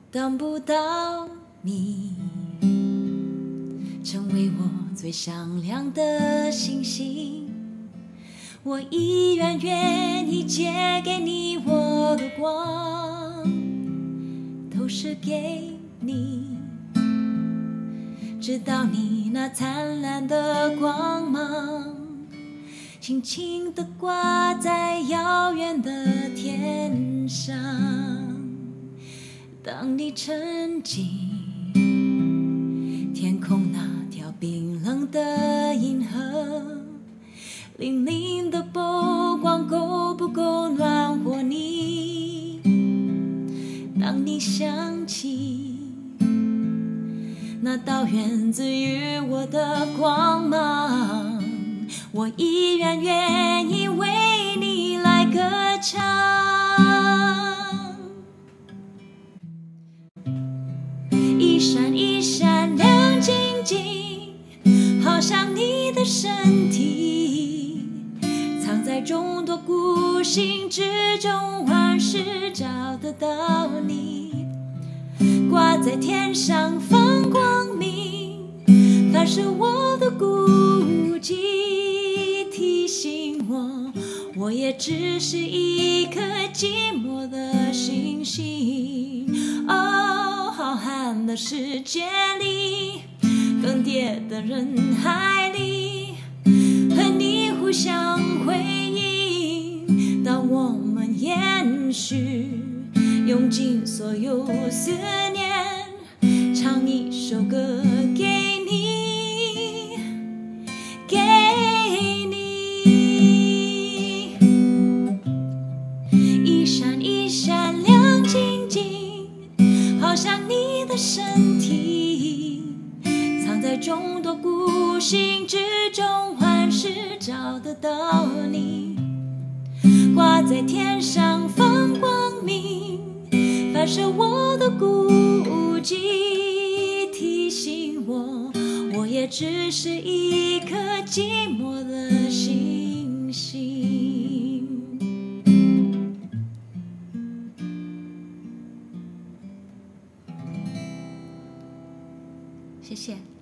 等不到你，成为我最响亮的星星。我依然愿意借给你我的光，投射给你，直到你那灿烂的光芒轻轻地挂在遥远的天上。当你沉浸天空那条冰冷的银河，粼粼的波光够不够暖和你？当你想起那道源自于我的光芒，我依然愿意为你来歌唱。一闪一闪亮晶晶，好像你的身体，藏在众多孤星之中，万事找得到你。挂在天上放光明，反射我的孤寂，提醒我，我也只是一颗寂寞的星星。哦，浩瀚的世界里，更迭的人海里，和你互相辉映。当我们延续，用尽所有思念，唱一首歌给你，给你。一闪一闪亮晶晶，好像你的身体，藏在众多孤星之中，万事找得到你。挂在天上放光明，反射我的孤寂，提醒我，我也只是一颗寂寞的星星。谢谢。